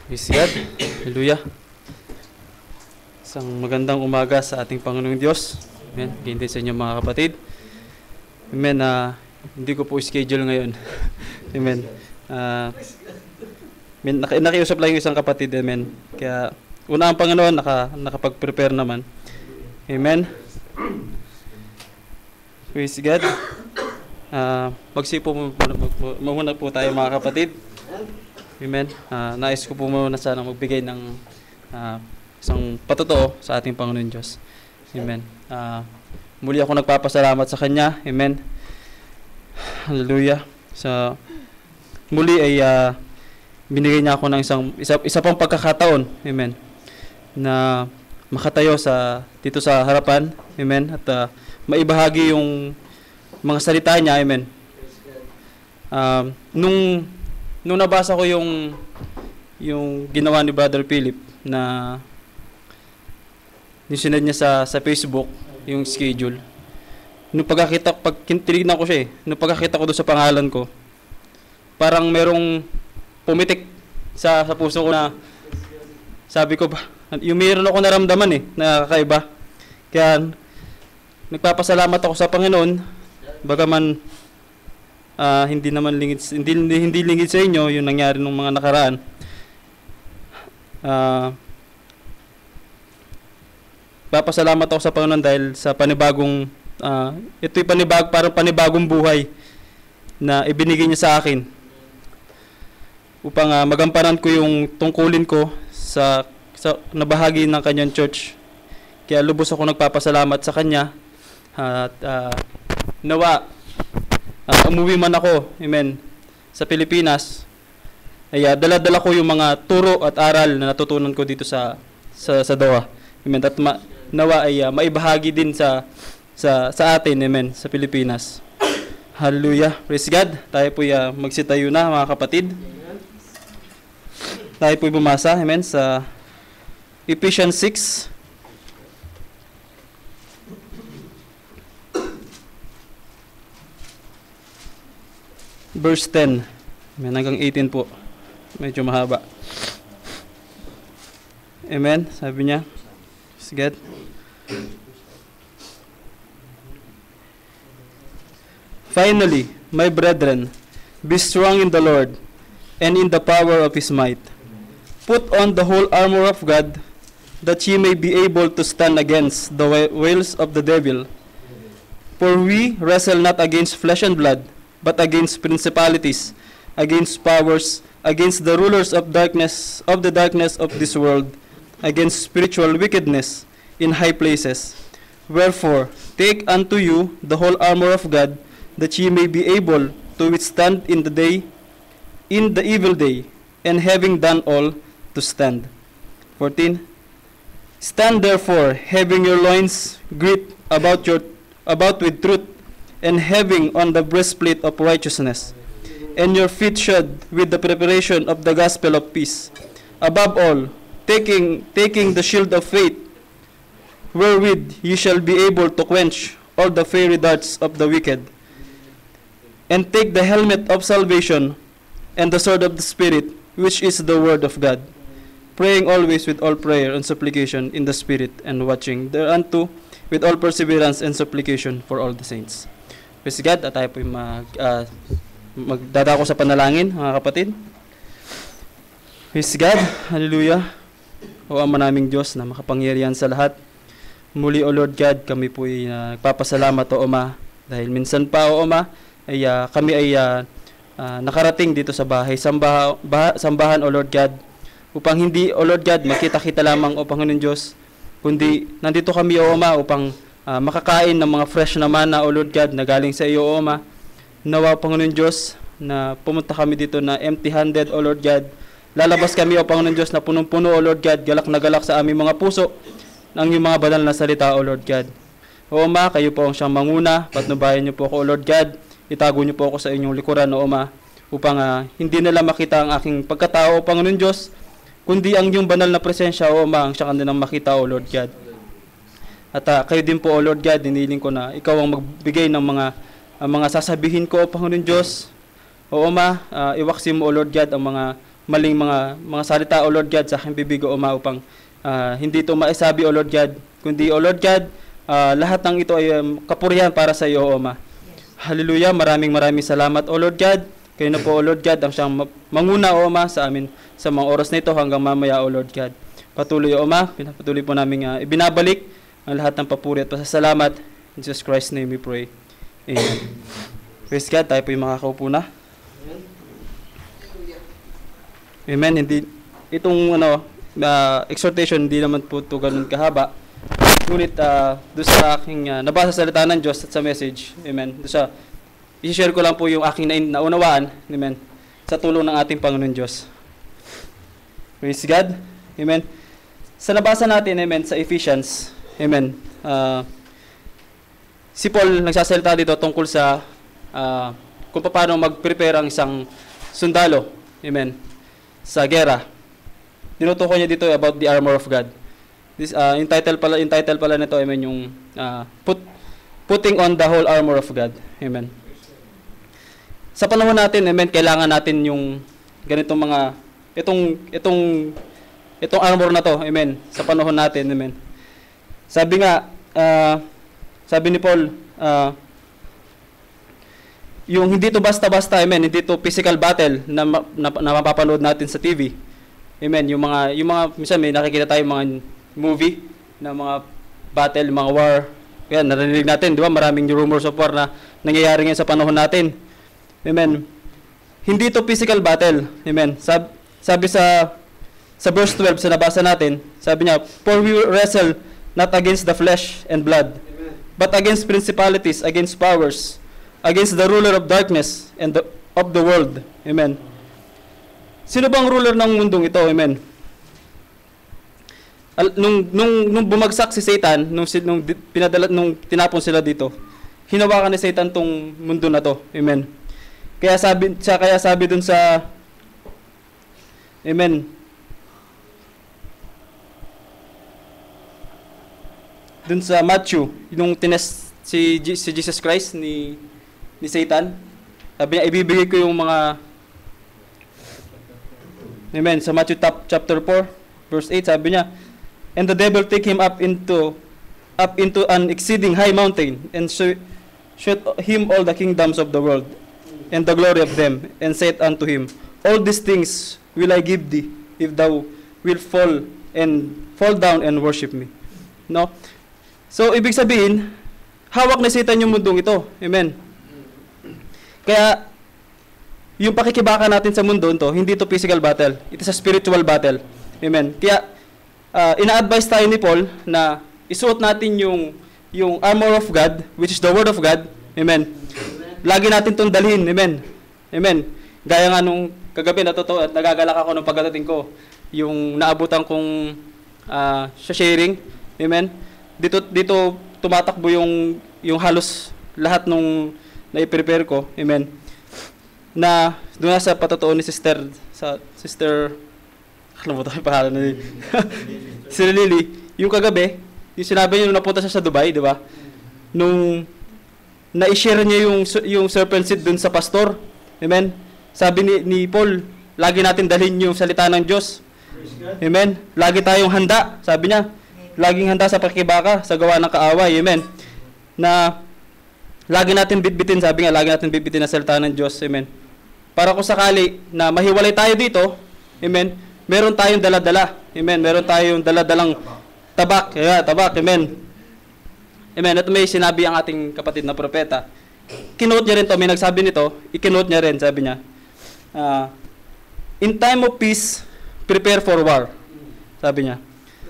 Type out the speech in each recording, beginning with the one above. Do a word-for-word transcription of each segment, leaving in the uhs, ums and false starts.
Praise God. Hallelujah. Isang magandang umaga sa ating Panginoong Diyos. Amen. Hindi sa inyo mga kapatid. Amen. Uh, hindi ko po schedule ngayon. Amen. Uh, amen. Naki- nakiusap lang yung isang kapatid. Amen. Kaya una ang Panginoon, naka, nakapag-prepare naman. Amen. Praise God. Uh, magsipo muna, muna po tayo mga kapatid. Amen. Uh, nais ko po muna sana magbigay ng uh, isang patotoo sa ating Panginoon Diyos. Amen. Uh, muli ako nagpapasalamat sa Kanya. Amen. Hallelujah. Sa muli ay uh, binigay niya ako ng isang isa, isa pang pagkakataon. Amen. Na makatayo sa dito sa harapan. Amen. At uh, maibahagi yung mga salita niya. Amen. Uh, nung Nung nabasa ko yung yung ginawa ni Brother Philip na nisunod niya sa sa Facebook, yung schedule. Nung pagkakita, pag tinignan ko siya eh, nung pagkakita ko doon sa pangalan ko, parang merong pumitik sa, sa puso ko na sabi ko ba, yung mayroon ako naramdaman eh, na kakaiba. Kaya nagpapasalamat ako sa Panginoon, bagaman Uh, hindi naman lingid hindi, hindi lingid sa inyo yung nangyari nung mga nakaraan. Uh, papasalamat ako sa Panginoon dahil sa panibagong uh, ito'y panibag, parang panibagong buhay na ibinigay niya sa akin upang uh, magampanan ko yung tungkulin ko sa, sa nabahagi ng kanyang church. Kaya lubos ako nagpapasalamat sa kanya at uh, nawa Uh, umuwi man ako, amen, sa Pilipinas, ay uh, dala-dala ko yung mga turo at aral na natutunan ko dito sa sa, sa Doha. Amen. At ma, nawa ay uh, maibahagi din sa sa sa atin, amen, sa Pilipinas. Hallelujah. Praise God. Tayo po uh, magsitayo na mga kapatid. Tayo po bumasa, amen, sa Ephesians six. Verse ten. Amen. Hanggang eighteen po. Medyo mahaba. Amen. Sabi niya. Sige. Finally, my brethren, be strong in the Lord and in the power of His might. Put on the whole armor of God, that ye may be able to stand against the wiles of the devil. For we wrestle not against flesh and blood, but against principalities, against powers, against the rulers of darkness, of the darkness of this world, against spiritual wickedness in high places. Wherefore, take unto you the whole armor of God, that ye may be able to withstand in the day, in the evil day, and having done all, to stand. fourteen. Stand therefore, having your loins girt about your about with truth, and having on the breastplate of righteousness, and your feet shod with the preparation of the gospel of peace. Above all, taking taking the shield of faith, wherewith ye shall be able to quench all the fiery darts of the wicked. And take the helmet of salvation, and the sword of the Spirit, which is the word of God, praying always with all prayer and supplication in the Spirit, and watching thereunto with all perseverance and supplication for all the saints. Praise God, at tayo po yung mag, uh, magdadako sa panalangin, mga kapatid. Praise God, hallelujah. O Ama naming Diyos na makapangyarihan sa lahat. Muli, O Lord God, kami po ay uh, nagpapasalamat, O Ama, dahil minsan pa, O Ama, ay uh, kami ay uh, uh, nakarating dito sa bahay, sambaha, bah, sambahan, O Lord God, upang hindi, O Lord God, makita-kita lamang, O Panginoon Diyos, kundi nandito kami, O Ama, upang Uh, makakain ng mga fresh na mana, O Lord God, na galing sa iyo, O Ama. Nawa, Panginoon Diyos, na pumunta kami dito na empty-handed, O Lord God. Lalabas kami, O Panginoon Diyos, na punong-puno, O Lord God, galak na galak sa aming mga puso ng iyong mga banal na salita, O Lord God. O Ama, kayo po ang siyang manguna, patnubayan niyo po ako, O Lord God. Itago niyo po ako sa inyong likuran, O Ama, upang uh, hindi nila makita ang aking pagkatao, O Panginoon Diyos, kundi ang iyong banal na presensya, O Ama, ang siya kanilang makita, O Lord God. At uh, kayo din po, O Lord God, hinihiling ko na ikaw ang magbigay ng mga uh, mga sasabihin ko, O Panginoon Diyos. O Ama, uh, iwaksin mo, O Lord God, ang mga maling mga mga salita, O Lord God, sa aking bibig, O Ama, upang uh, hindi ito maisabi, O Lord God, kundi, O Lord God, uh, lahat ng ito ay um, kapurihan para sa iyo, O Ama. Hallelujah, maraming maraming salamat, O Lord God. Kayo na po, O Lord God, ang siyang manguna, O Ama, sa amin sa mga oras na ito hanggang mamaya, O Lord God. Patuloy, O Ama, pinapatuloy po namin uh, ibinabalik ang lahat ng papuri at pasasalamat. In Jesus Christ's name we pray. Amen. Praise God, tayo po yung makakaupo na. Amen. Hindi, itong ano, uh, exhortation, hindi naman po ito ganun kahaba. Ngunit, uh, doon sa aking uh, nabasa sa salita ng Diyos at sa message, amen, doon sa, i-share ko lang po yung aking naunawaan, amen, sa tulong ng ating Panginoon Diyos. Praise God. Amen. Sa nabasa natin, amen, sa Ephesians, amen, uh, si Paul nagsasalita dito tungkol sa uh, kung paano mag-prepare ang isang sundalo, amen, sa gera. Tinutukoy niya dito about the armor of God. This uh, in title pala in title pala nito, amen, yung uh, put, putting on the whole armor of God. Amen. Sa panahon natin, amen, kailangan natin yung ganitong mga itong itong itong armor na to, amen, sa panahon natin, amen. Sabi nga uh, sabi ni Paul, uh, yung hindi to basta-basta, amen, hindi to physical battle na, na, na mapapanood natin sa T V. Amen, yung mga, yung mga, minsan may nakikita tayo mga movie na mga battle, mga war. Yan, narinig natin, di ba? Maraming rumors of war na nangyayari ngayon sa panahon natin. Amen. Hindi to physical battle. Amen. Sab, sabi sa, sa verse twelve, sa nabasa natin, sabi niya, for we wrestle not against the flesh and blood, amen, but against principalities, against powers, against the ruler of darkness and the, of the world. Amen. Sino bang ruler ng mundong ito? Amen. Al, nung, nung, nung bumagsak si Satan, nung, nung, pinadala, nung tinapon sila dito, hinawakan ni Satan tong mundo na to. Amen. Kaya sabi, siya, kaya sabi dun sa, amen, dun sa Matthew, nung tinest si, si Jesus Christ ni ni Satan, sabi niya, ibibigay ko yung mga, amen, sa Matthew chapter four, verse eight, sabi niya, and the devil take him up into, up into an exceeding high mountain, and showed him all the kingdoms of the world, and the glory of them, and said unto him, all these things will I give thee, if thou wilt fall, and fall down and worship me. No? So, ibig sabihin, hawak ni Satan yung mundong ito. Amen. Kaya, yung pakikibaka natin sa mundo ito, hindi ito physical battle. It is a spiritual battle. Amen. Kaya, uh, ina-advise tayo ni Paul na isuot natin yung, yung armor of God, which is the word of God. Amen. Lagi natin itong dalhin. Amen. Amen. Gaya nga nung kagabi, na totoo, at nagagalak ako nung pagdating ko, yung naabutan kong uh, sharing. Amen. Dito, dito tumatakbo yung, yung halos lahat nung na-prepare ko, amen, na doon na sa patotoo ni sister, sa sister, alam mo tayo pangalan na si Lily, yung kagabi, yung sinabi niya nung napunta siya sa Dubai, di ba? Nung na-share niya yung, yung serpent seed doon sa pastor, amen, sabi ni, ni Paul, lagi natin dalhin yung salita ng Diyos, amen, lagi tayong handa, sabi niya, laging handa sa pakibaka, sa gawa ng kaaway, amen, na lagi natin bitbitin, sabi nga, lagi natin bitbitin na salita ng Diyos. Amen. Para kung sakali na mahiwalay tayo dito, amen, meron tayong dala-dala. Amen. Meron tayong dala-dalang tabak. Kaya, tabak. Amen. Amen. At may sinabi ang ating kapatid na propeta. Kinote niya rin to, may nagsabi nito, ikinote niya rin, sabi niya, uh, in time of peace, prepare for war. Sabi niya.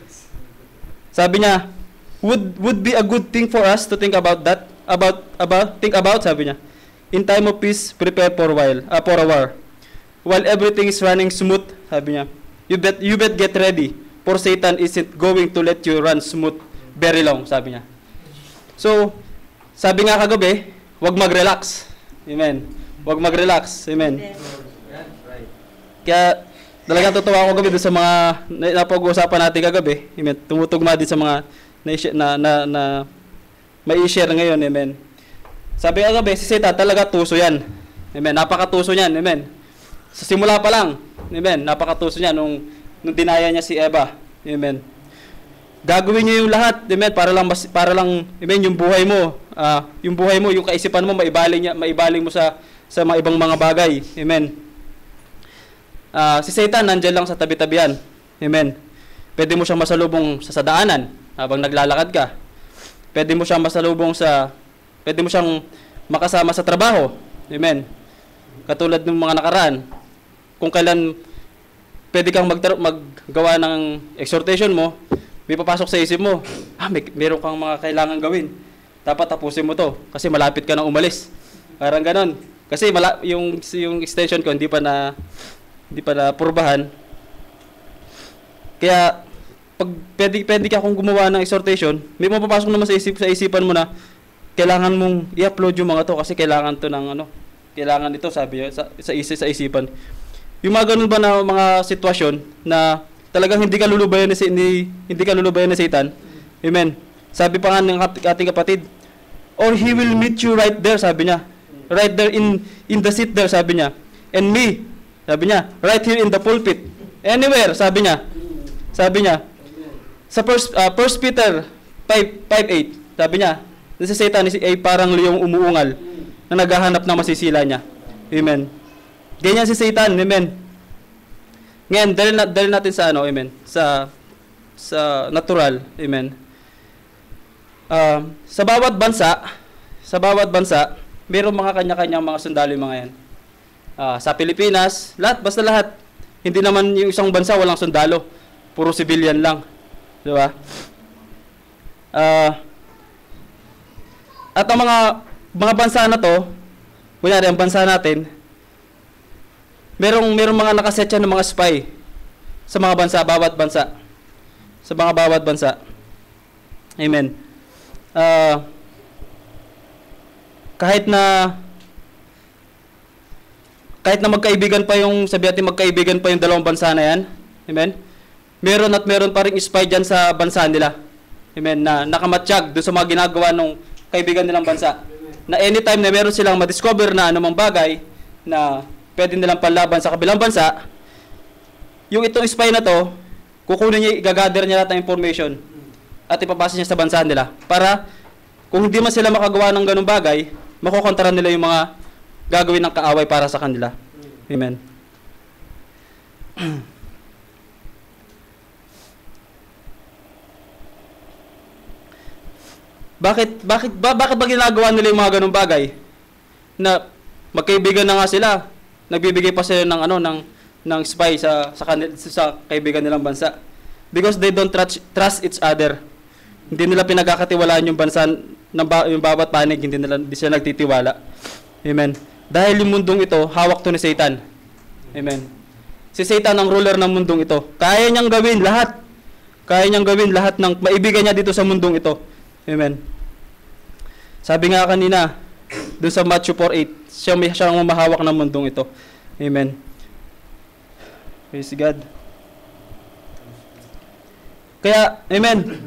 Sabi niya, would would be a good thing for us to think about that. About, about, think about, sabi niya. In time of peace, prepare for a while, uh, for a war. While everything is running smooth, sabi niya, you bet, you bet get ready, for Satan isn't going to let you run smooth very long, sabi niya. So, sabi nga kagabi, wag mag-relax. Amen. Wag mag-relax. Amen. Kaya, talagang totoo ako kagabi sa mga napag-uusapan natin kagabi. Amen. Tumutugma din sa mga na, na, na, na may i-share ngayon, amen. Sabi nga gabi, si Satan talaga tuso yan. Amen. Napakatuso yan, amen. Sa simula pa lang, Amen. Napakatuso niya nung, nung dinaya niya si Eva. Amen. Gagawin niyo yung lahat, amen, para lang mas, para lang, amen, yung buhay mo, uh, yung buhay mo, yung kaisipan mo maibaling niya, maibaling mo sa sa mga ibang mga bagay. Amen. Uh, si Satan nandiyan lang sa tabi-tabian. Amen. Pwede mo siyang masalubong sa sadaanan habang naglalakad ka. Pwede mo siyang masalubong sa pwede mo siyang makasama sa trabaho. Amen. Katulad ng mga nakaraan, kung kailan pwede kang magtar- maggawa ng exhortation mo, may papasok sa isip mo, ah, may, meron kang mga kailangan gawin. Dapat tapusin mo to kasi malapit ka nang umalis. Parang ganon. Kasi mala- yung yung extension ko hindi pa na hindi pa na purbahan. Kaya pag pwede, pwede ka kung gumawa ng exhortation, may mapapasok naman sa isip sa isipan mo na kailangan mong i-upload yung mga to kasi kailangan to ng ano, kailangan ito sabi niya, sa sa isip sa isipan. Yung mga ganun ba na mga sitwasyon na talagang hindi ka lulubayan ni, ni hindi ka lulubayan ni Satan. Amen. Sabi pa nga ng ating kapatid, or he will meet you right there, sabi niya. Right there in in the seat there, sabi niya. And me, sabi niya, right here in the pulpit. Anywhere, sabi niya. Sabi niya. Sa first uh, First Peter five eight, sabi niya, si Satan ay parang liyong umuungal na naghahanap ng masisila niya. Amen. Ganyan si Satan, amen. Ngayon, dahil, na, dahil natin sa ano, amen, sa sa natural, amen. Uh, sa bawat bansa, sa bawat bansa, mayroong mga kanya-kanyang mga sundalo yung mga yan. Uh, sa Pilipinas, lahat, basta lahat. Hindi naman yung isang bansa walang sundalo. Puro civilian lang. Di ba? Uh, at ang mga mga bansa na to, kunyari, ang bansa natin, merong merong mga nakasetya ng mga spy sa mga bansa, bawat bansa. Sa mga bawat bansa. Amen. Uh, kahit na kahit na magkaibigan pa yung, sabi natin magkaibigan pa yung dalawang bansa na yan. Amen. Meron at meron pa ring spy dyan sa bansa nila. Amen. Na nakamatsyag doon sa mga ginagawa ng kaibigan nilang bansa. Na anytime na meron silang madiscover na anumang bagay na pwede nilang panlaban sa kabilang bansa, yung itong spy na to, kukunin niya, igagather niya lahat ng information at ipapasa niya sa bansa nila. Para, kung hindi man sila makagawa ng ganung bagay, makukontra nila yung mga gagawin ng kaaway para sa kanila. Amen. bakit, bakit, ba, bakit ba ginagawa nila yung mga ganung bagay? Na magkaibigan na nga sila, nagbibigay pa sila ng ano ng ng spy sa sa, kanil, sa kaibigan nilang bansa because they don't trust, trust each other. Hindi nila pinagkakatiwalaan yung bansa ng ba, yung bawat panig, hindi nila hindi sila nagtitiwala. Amen. Dahil yung mundong ito hawak to ni Satan. Amen. Si Satan ang ruler ng mundong ito. Kaya niyang gawin lahat. Kaya niyang gawin lahat ng maibigan niya dito sa mundong ito. Amen. Sabi nga kanina doon sa Matthew four eight, siya may siyang mamahawak ng mundong ito. Amen. Praise God. Kaya, amen.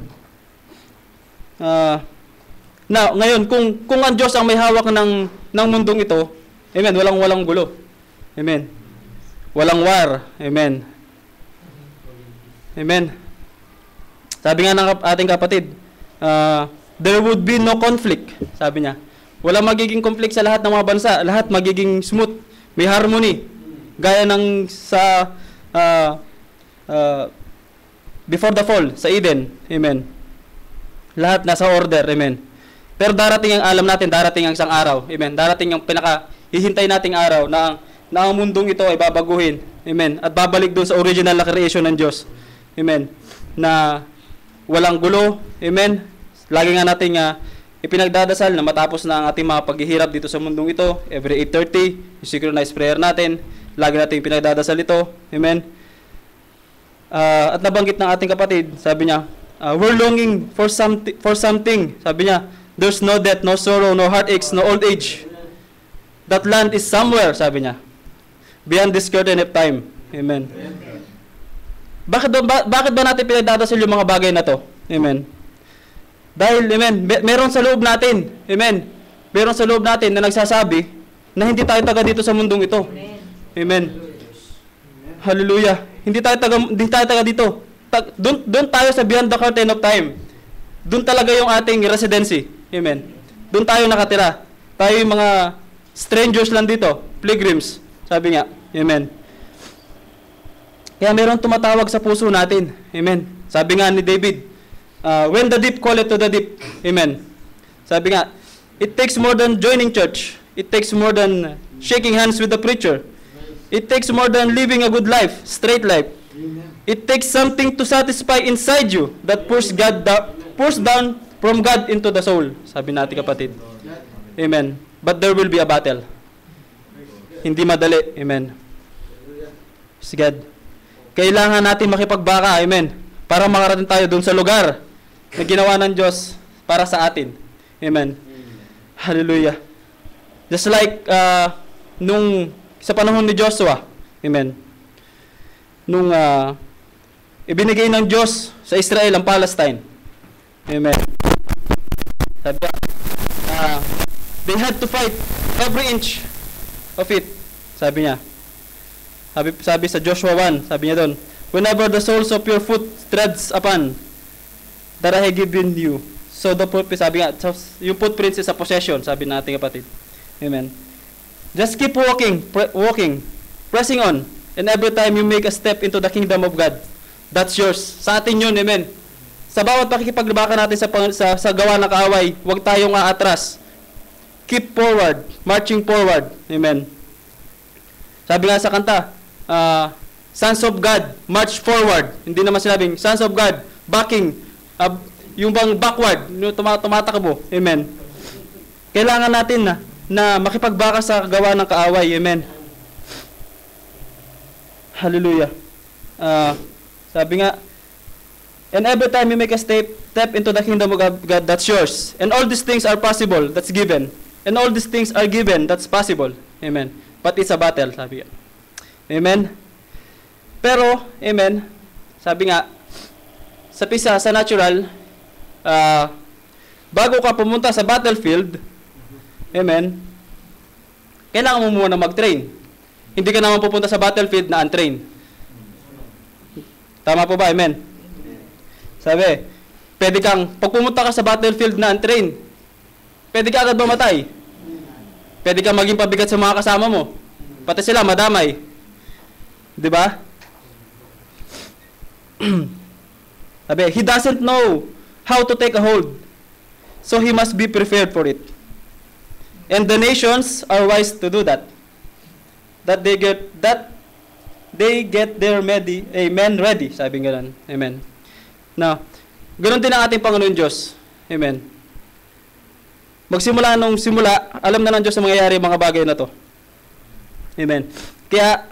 Uh, now, ngayon, kung kung ang Diyos ang may hawak ng ng mundong ito, amen, walang walang gulo. Amen. Walang war. Amen. Amen. Sabi nga ng ating kapatid, uh, there would be no conflict, sabi niya. Walang magiging conflict sa lahat ng mga bansa. Lahat magiging smooth. May harmony. Gaya ng sa uh, uh, before the fall, sa Eden. Amen. Lahat nasa order. Amen. Pero darating ang alam natin, darating ang isang araw. Amen. Darating ang pinaka hihintay nating araw na ang, na ang mundong ito ay babaguhin. Amen. At babalik doon sa original na creation ng Diyos. Amen. Na walang gulo. Amen. Lagi nga nating uh, ipinagdadasal na matapos na ang ating mga paghihirap dito sa mundong ito, every eight thirty, yung synchronized prayer natin, lagi natin pinagdadasal ito. Amen. Uh, at nabanggit ng ating kapatid, sabi niya, uh, we're longing for, something, for something. Sabi niya, there's no death, no sorrow, no heartaches, no old age. That land is somewhere, sabi niya, beyond this curtain of time. Amen. Bakit ba, bakit ba natin pinagdadasal yung mga bagay na to? Amen. Dahil, amen, meron sa loob natin, amen, meron sa loob natin na nagsasabi na hindi tayo taga dito sa mundong ito. Amen. Hallelujah. Hindi tayo taga, hindi tayo taga dito. Ta- doon, doon tayo sa beyond the curtain of time. Doon talaga yung ating residency. Amen. Doon tayo nakatira. Tayo yung mga strangers lang dito. Pilgrims. Sabi nga. Amen. Kaya meron tumatawag sa puso natin. Amen. Sabi nga ni David, uh, when the deep calleth to the deep. Amen. Sabi nga, it takes more than joining church. It takes more than shaking hands with the preacher. It takes more than living a good life, straight life. It takes something to satisfy inside you that pours God da- pours down from God into the soul. Sabi natin kapatid. Amen. But there will be a battle. Hindi madali. Amen. Praise God. Kailangan natin makipagbaka. Amen. Para makarating tayo dun sa lugar na ginawa ng Diyos para sa atin. Amen. Hallelujah. Just like uh, nung sa panahon ni Joshua, amen, nung uh, ibinigay ng Diyos sa Israel ang Palestine, amen, sabi, uh, they had to fight every inch of it, sabi niya, sabi, sabi sa Joshua one, sabi niya doon, whenever the soles of your foot treads upon that I have given you, so the footprint, sabi nga, yung footprints is a possession, sabi natin kapatid, amen. Just keep walking, pre- walking, pressing on. And every time you make a step into the kingdom of God, that's yours. Sa atin yun, amen. Sa bawat pakikipaglabakan natin sa, sa, sa gawa ng kaaway, huwag tayong aatras. Keep forward, marching forward. Amen. Sabi nga sa kanta, uh, Sons of God, march forward. Hindi naman sinabing, Sons of God, backing, uh, yung bang backward, yung tumatakbo. Amen. Kailangan natin na, na makipagbaka sa gawa ng kaaway. Amen. Hallelujah. Uh, sabi nga, and every time you make a step, step into the kingdom of God, that's yours. And all these things are possible, that's given. And all these things are given, that's possible. Amen. But it's a battle, sabi nga. Amen. Pero, amen, sabi nga, sa pisa, sa natural, uh, bago ka pumunta sa battlefield, amen, kailangan mo muna mag-train. Hindi ka naman pupunta sa battlefield na untrain. Tama po ba? Amen. Sabi, pwede kang, pag pumunta ka sa battlefield na untrain, pwede ka agad mamatay. Pwede kang maging pabigat sa mga kasama mo. Pati sila, madamay. Diba? Sabi, he doesn't know how to take a hold. So he must be prepared for it. And the nations are wise to do that. That they get that they get their ready, amen, ready. Sabi nga lang. Amen. Now, ganoon din ang ating Panginoon Diyos. Amen. Magsimula nung simula, alam na ng Diyos ang mangyayari mga bagay na to. Amen. Kaya,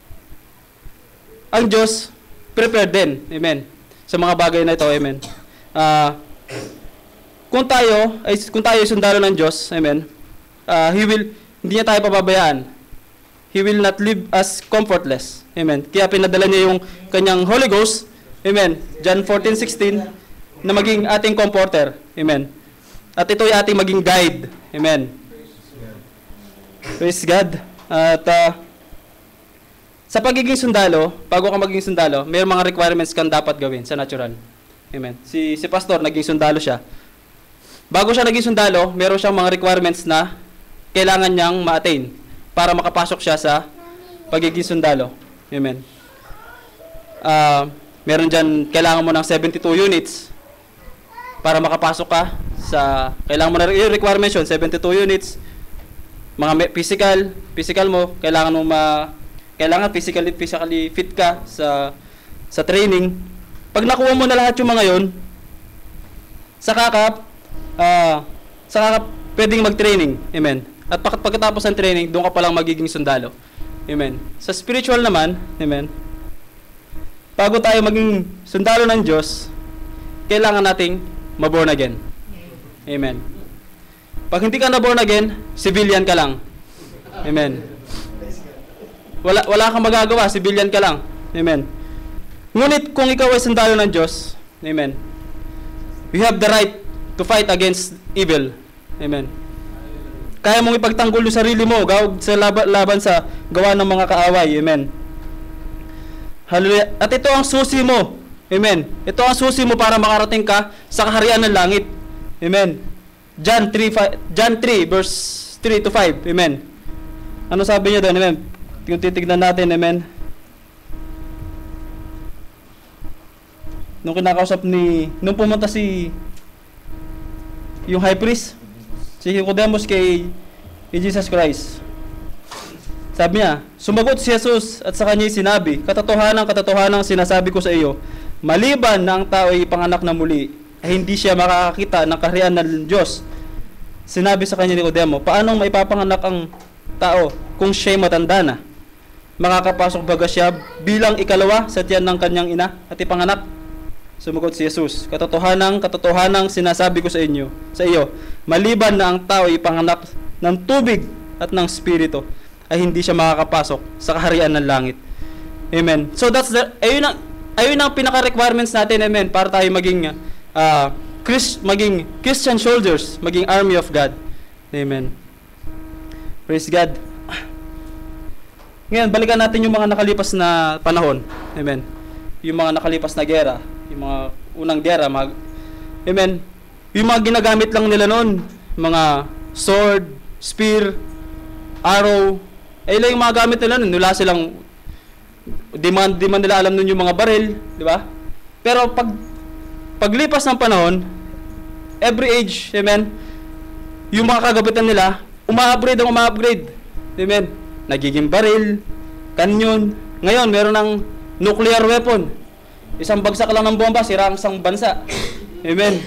ang Diyos, prepared din. Amen. Sa mga bagay na ito. Amen. Uh, kung tayo, ay, kung tayo sundalo ng Diyos, amen, uh, He will, hindi niya tayo pababayaan. He will not leave us comfortless. Amen. Kaya pinadala niya yung kanyang Holy Ghost, amen, John fourteen sixteen, na maging ating comforter. Amen. At ito ay ating maging guide. Amen. Praise God. At uh, sa pagiging sundalo, bago ka maging sundalo, may mga requirements kang dapat gawin sa natural. Amen. Si, si pastor, naging sundalo siya. Bago siya naging sundalo, meron siyang mga requirements na kailangan niyang ma-attain para makapasok siya sa pagiging sundalo. Amen. Uh, meron dyan, kailangan mo ng seventy-two units para makapasok ka sa, kailangan mo na yung requirements yun, seventy-two units, mga physical, physical mo, kailangan mo ma, kailangan physically, physically fit ka sa, sa training. Pag nakuha mo na lahat yung mga yun, saka ka, uh, saka ka pwedeng mag-training. Amen. At pagkatapos ng training, doon ka palang magiging sundalo. Amen. Sa spiritual naman, amen, bago tayo maging sundalo ng Diyos, kailangan nating ma-born again. Amen. Pag hindi ka na-born again, civilian ka lang. Amen. Wala, wala kang magagawa, civilian ka lang. Amen. Ngunit kung ikaw ay sundalo ng Diyos, amen, you have the right to fight against evil. Amen. Kaya mong ipagtanggol yung sarili mo gawag sa laban, laban sa gawa ng mga kaaway. Amen. Hallelujah. At ito ang susi mo. Amen. Ito ang susi mo para makarating ka sa kaharian ng langit. Amen. John three, John three, verse three to five. Amen. Ano sabi niya doon? Amen. Kung titignan natin, amen. Nung kinakausap ni, nung pumunta si, yung high priest, si Nicodemus kay, kay Jesus Christ. Sabi niya, sumagot si Jesus at sa kanya sinabi, katotohanan, katotohanan sinasabi ko sa iyo, maliban na ang tao ay ipanganak na muli, ay hindi siya makakakita ng kaharian ng Diyos. Sinabi sa kanya ni Nicodemo, paano maipapanganak ang tao kung siya'y matanda na? Makakapasok baga siya bilang ikalawa sa tiyan ng kanyang ina at ipanganak? Sumagot si Jesus, katotohanan, katotohanan sinasabi ko sa inyo, sa iyo, maliban na ang tao ay ipanganak ng tubig at ng Espiritu, ay hindi siya makakapasok sa kaharian ng langit. Amen. So that's the, ayun ang, ayun ang pinaka-requirements natin, amen, para tayo maging, uh, Chris, maging Christian soldiers, maging army of God. Amen. Praise God. Ngayon, balikan natin yung mga nakalipas na panahon. Amen. Yung mga nakalipas na gera, yung mga unang gera, mag, amen. Yung mga ginagamit lang nila noon, mga sword, spear, arrow, ay lang yung mga gamit nila nun. Wala silang, di man, di man nila alam nun yung mga baril, di ba? Pero pag, paglipas ng panahon, every age, amen, yung mga kagabitan nila, uma-upgrade ang uma-upgrade. Amen. Nagiging baril, kanyon. Ngayon, meron ng nuclear weapon. Isang bagsak lang ng bomba, sira ang isang bansa. Amen.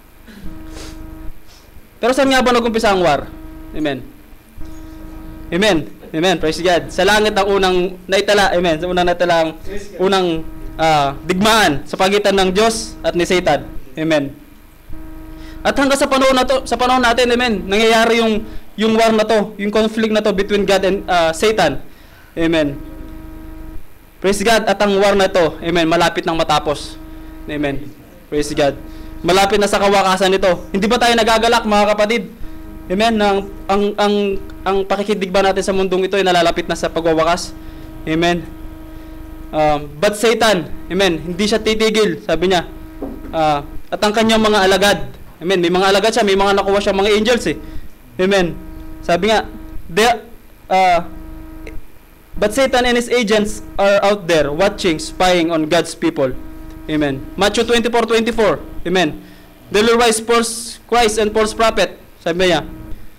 Pero saan nga ba nag-umpisa ang war? Amen. Amen. Amen. Praise God. Sa langit ang unang naitala. Amen. Sa unang naitala ang unang uh, digmaan sa pagitan ng Diyos at ni Satan. Amen. At hanggang sa panahon na to, sa panahon natin, amen, nangyayari yung yung war na to, yung conflict na to between God and uh, Satan. Amen. Praise God. At ang war na to, amen, malapit nang matapos. Amen. Praise God. Malapit na sa kawakasan nito. Hindi ba tayo nagagalak, mga kapatid? Amen. Ang ang ang ang pakikidig ba natin sa mundong ito ay nalalapit na sa pagwawakas. Amen. Um, but Satan, amen, hindi siya titigil, sabi niya. Uh, at ang kanyang mga alagad, amen, may mga alagad siya, may mga nakuha siya mga angels eh. Amen. Sabi nga, they, uh, but Satan and his agents are out there watching, spying on God's people. Amen. Matthew twenty-four twenty-four. Amen. They will rise false Christ and false prophet. Sabi niya.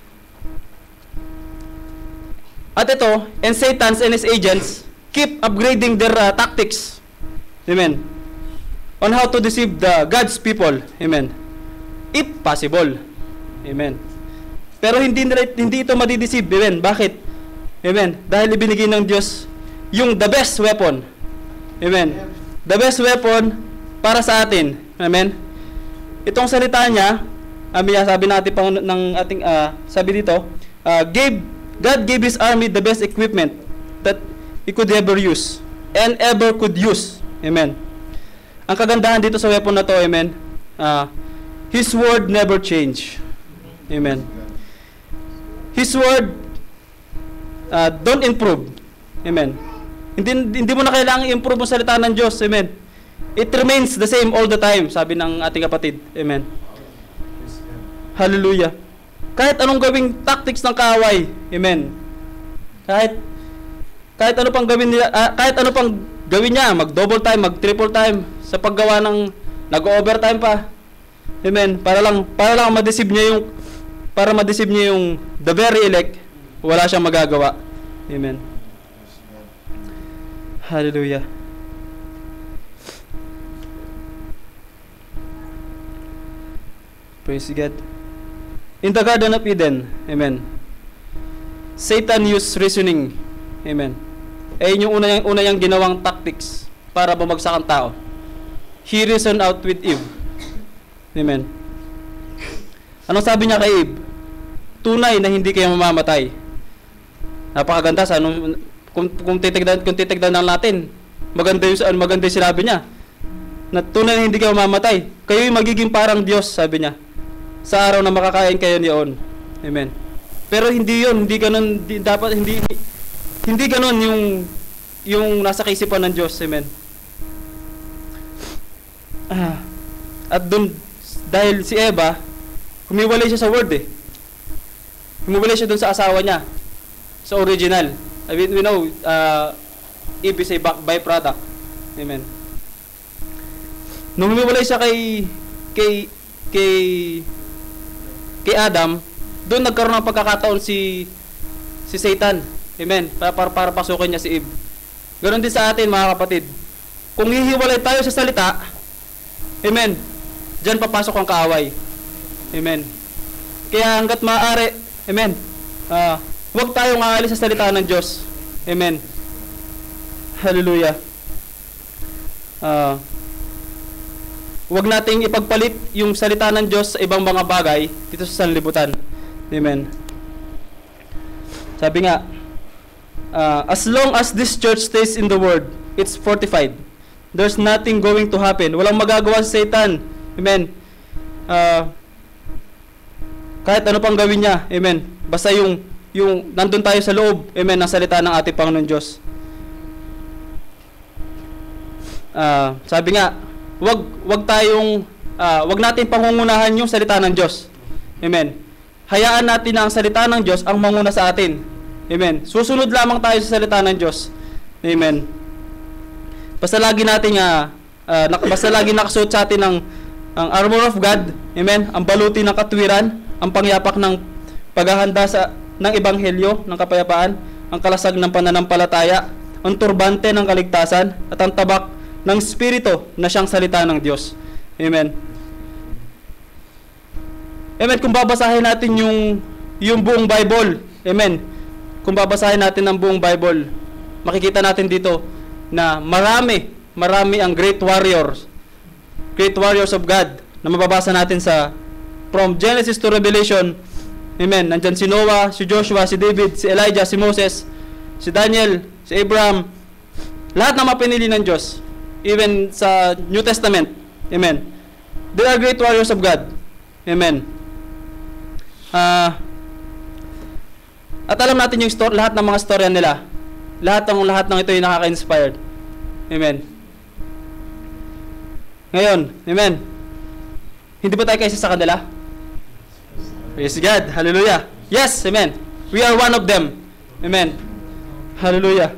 At ito, and Satan's and his agents keep upgrading their uh, tactics. Amen. On how to deceive the God's people. Amen. If possible. Amen. Pero hindi hindi ito madideceive. Amen. Bakit? Amen. Dahil ibinigay ng Diyos yung the best weapon. Amen. The best weapon para sa atin. Amen. Itong salita niya, Ami, sabi natin pang ng ating uh, sabi dito, uh, gave God gave His army the best equipment that He could ever use and ever could use. Amen. Ang kagandahan dito sa weapon na to, amen, uh, His word never change. Amen. His word uh, don't improve. Amen. Hindi hindi mo na kailangang improve ang salita ng Diyos. Amen. It remains the same all the time, sabi ng ating kapatid. Amen. Hallelujah. Kahit anong gawing tactics ng kaaway, amen. Kahit kahit ano pang gawin nila, uh, kahit ano pang gawin niya, mag-double time, mag-triple time sa paggawa ng nag-overtime pa. Amen. Para lang para lang ma-deceive niya yung para ma-deceive niya yung the very elect, wala siyang magagawa. Amen. Hallelujah. Praise God. In the Garden of Eden, amen, Satan used reasoning, amen. Eh, yung una yung una yung ginawang tactics para bumagsak ang tao. He reasoned out with Eve. Amen. Anong sabi niya kay Eve? Tunay na hindi kayo mamamatay. Napakaganda sa anong, kung, kung titignan kung titignan natin, maganda yung maganda yung sinabi niya. Na tunay na hindi kayo mamamatay. Kayo'y magiging parang Diyos, sabi niya. Sa araw na makakain kayo niyon. Amen. Pero hindi 'yon, hindi ganoon, di, dapat hindi hindi ganoon yung yung nasa kaisipan ng Diyos. Amen. Ah, at dun, dahil si Eva, humiwalay siya sa word eh. Humiwalay siya dun sa asawa niya, sa original. I mean, we know, uh, Eve is a byproduct. Amen. Nung humiwalay siya kay, kay, kay, kay Adam, doon nagkaroon ng pagkakataon si, si Satan. Amen. Para, para, para pasukin niya si Eve. Ganon din sa atin, mga kapatid. Kung hihiwalay tayo sa salita, amen, diyan papasok ang kaaway. Amen. Kaya hanggat maaari, amen, uh, huwag tayong aalis sa salita ng Diyos. Amen. Hallelujah. Uh, huwag nating ipagpalit yung salita ng Diyos sa ibang mga bagay dito sa sanlibutan. Amen. Sabi nga, uh, as long as this church stays in the Word, it's fortified. There's nothing going to happen. Walang magagawa sa Satan. Amen. Uh, kahit ano pang gawin niya. Amen. Basta yung, yung nandun tayo sa loob. Amen. Ng salita ng ating Panginoon Diyos. Uh, sabi nga, wag, wag tayong, uh, wag natin pangungunahan yung salita ng Diyos. Amen. Hayaan natin na ang salita ng Diyos ang manguna sa atin. Amen. Susunod lamang tayo sa salita ng Diyos. Amen. Basta lagi natin uh, uh, basta lagi nakasuot sa atin ang, ang armor of God, amen, ang baluti ng katwiran, ang pangyapak ng paghahanda sa ng ebanghelyo ng kapayapaan, ang kalasag ng pananampalataya, ang turbante ng kaligtasan, at ang tabak ng espiritu na siyang salita ng Diyos. Amen. Amen. Kung babasahin natin yung yung buong Bible, amen. Kung babasahin natin ang buong Bible, makikita natin dito na marami, marami ang great warriors, great warriors of God, na mababasa natin sa, from Genesis to Revelation. Amen. Nandyan si Noah, si Joshua, si David, si Elijah, si Moses, si Daniel, si Abraham, lahat na mapinili ng Diyos, even sa New Testament. Amen. They are great warriors of God. Amen. Uh, at alam natin yung story, lahat ng mga storya nila. Lahat ng lahat ng ito ay nakaka-inspired. Amen. Ngayon, amen. Hindi ba tayo kaisa sa kanila? Praise God. Hallelujah. Yes, amen. We are one of them. Amen. Hallelujah.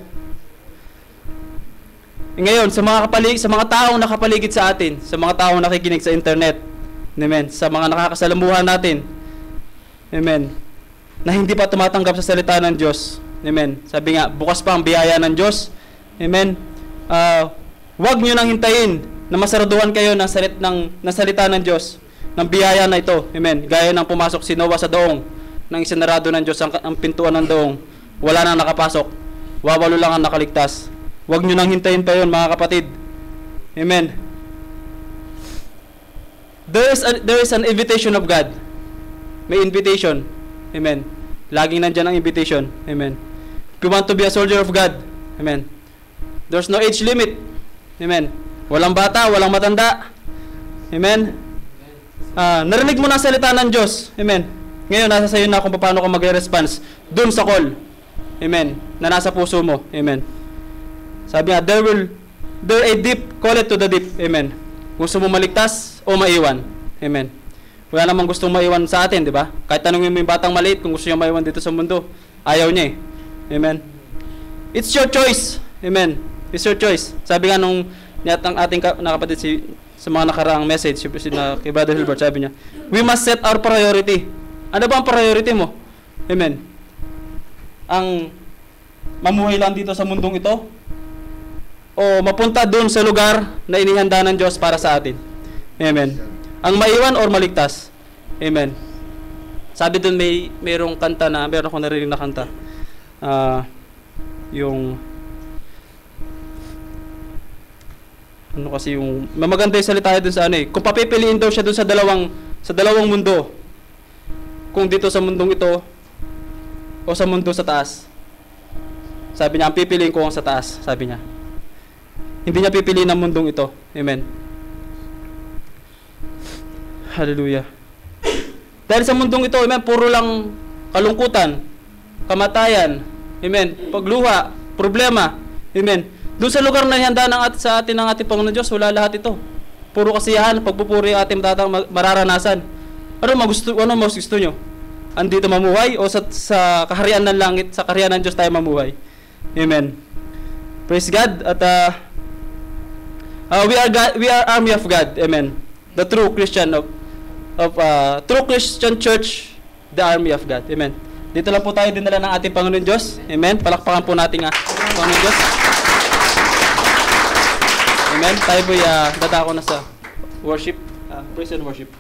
E ngayon, sa mga kapalig, sa mga taong nakapaligid sa atin, sa mga taong nakikinig sa internet, amen, sa mga nakakasalamuhan natin, amen, na hindi pa tumatanggap sa salita ng Diyos. Amen. Sabi nga, bukas pa ang biyaya ng Diyos. Amen. Uh, huwag nyo nang hintayin na masaraduhan kayo ng, salit, ng, ng salita ng Diyos, ng biyaya na ito. Amen. Gaya ng pumasok si Noah sa doong, nang isinarado ng Diyos ang, ang pintuan ng doong, wala nang nakapasok. Wawalo lang ang nakaligtas. Huwag nyo nang hintayin pa yun, mga kapatid. Amen. There is, a, there is an invitation of God. May invitation. Amen. Laging nandyan ang invitation. Amen. If you want to be a soldier of God, amen, there's no age limit. Amen. Walang bata, walang matanda. Amen. Uh, narinig mo na salita ng Diyos. Amen. Ngayon, nasa sayo na kung paano ka mag-response dun sa call. Amen. Na nasa puso mo. Amen. Sabi nga, there will, there a deep, call it to the deep. Amen. Gusto mo maligtas o maiwan. Amen. Wala namang gustong maiwan sa atin, di ba? Kahit tanongin mo yung batang maliit kung gusto niya maiwan dito sa mundo, ayaw niya eh. Amen. It's your choice. Amen. It's your choice. Sabi nga nung ang ating nakapatid si, sa mga nakaraang message si, na, kay Brother Hilbert, sabi niya, we must set our priority. Ano ba ang priority mo? Amen. Ang mamuhay lang dito sa mundong ito o mapunta doon sa lugar na inihanda ng Diyos para sa atin. Amen. Ang maiwan or maligtas. Amen. Sabi doon may mayroong kanta na, mayroon akong narinig na kanta. Uh, yung ano kasi yung maganda yung salita doon sa ano eh. Kung papipiliin daw siya doon sa dalawang sa dalawang mundo. Kung dito sa mundong ito o sa mundo sa taas. Sabi niya, ang pipiliin ko ang sa taas, sabi niya. Hindi niya pipiliin ang mundong ito. Amen. Hallelujah. Dahil sa mundong ito, amen, puro lang kalungkutan, kamatayan, amen, pagluha, problema, Amen. Doon sa lugar na ihanda ng at sa atin ng ating Panginoon Diyos, wala lahat ito. Puro kasiyahan, pagpupuri ang ating tatang mararanasan. Ano magusto, ano mas gusto nyo? Andito mamuhay o sa, sa kaharian ng langit, sa kaharian ng Diyos tayo mamuhay? Amen. Praise God. At uh, uh, we are God, we are army of God. Amen. The true Christian of of uh, true Christian church, the army of God. Amen. Dito lang po tayo dinala ng ating Panginoon Diyos. Amen. Palakpakan po natin ang Panginoon Diyos. Amen. Tayo po uh, dadako na sa worship, uh, praise and worship.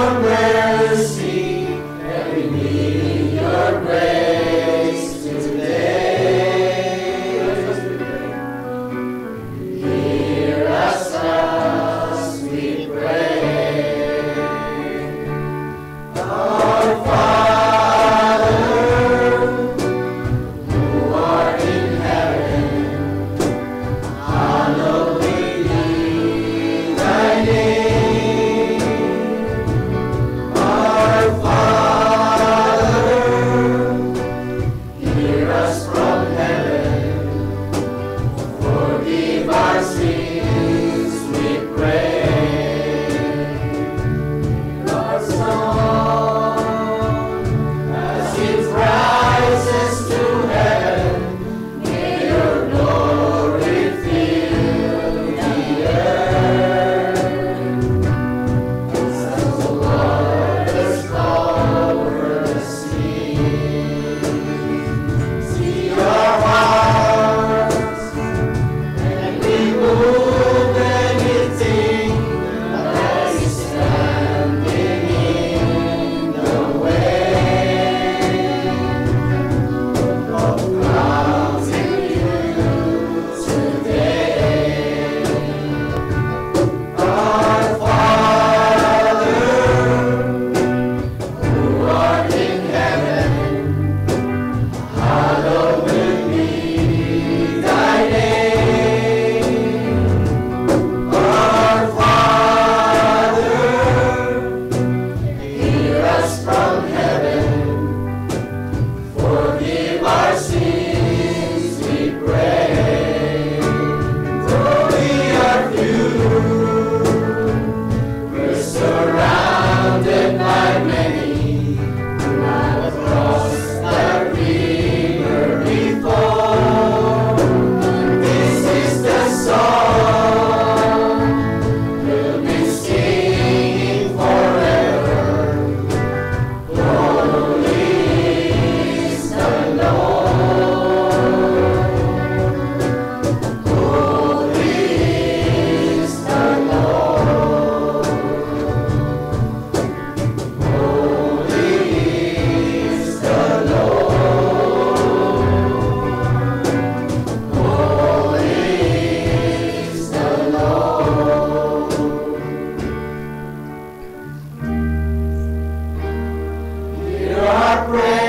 our prayer.